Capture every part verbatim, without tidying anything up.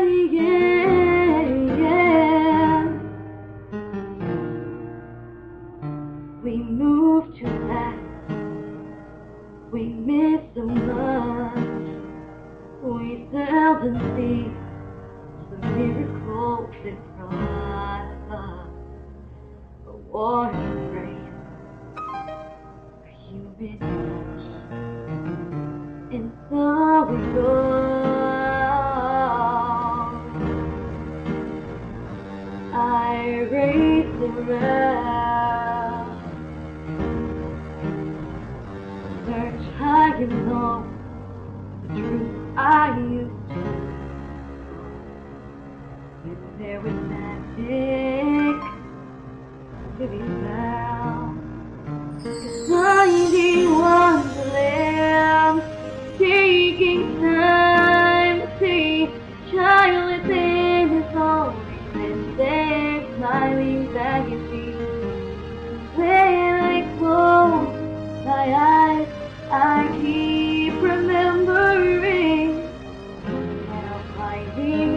We move too fast, we miss so much. We seldom see the miracles in front of us. A war embrace, a human touch, and so we go. I race around, search high and low, the truth I used to. If there was magic to be found, finding Wonderland, taking time to see the child within his own, and then smiling back at me. When I close my eyes, I keep remembering how finding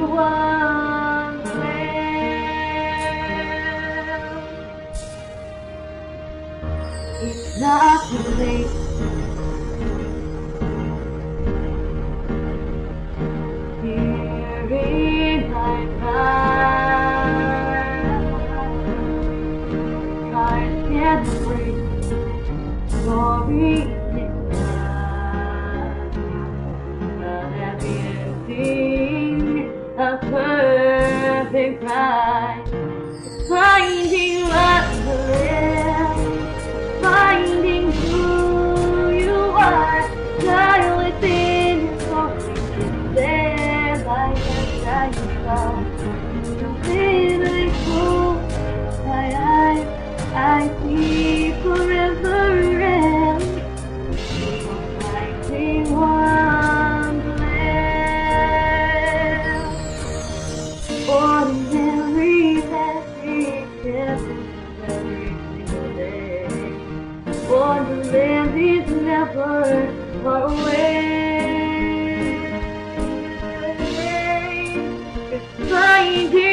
Wonderland. It's not too late. Here in my mind, cards can't break, stories. A perfect prize, finding Wonderland, finding who you are, child within your soul, there by the shining star. Something like cool, my eyes, I see forever end, finding ordinary that is every single day. Wonderland is never far away. It's finding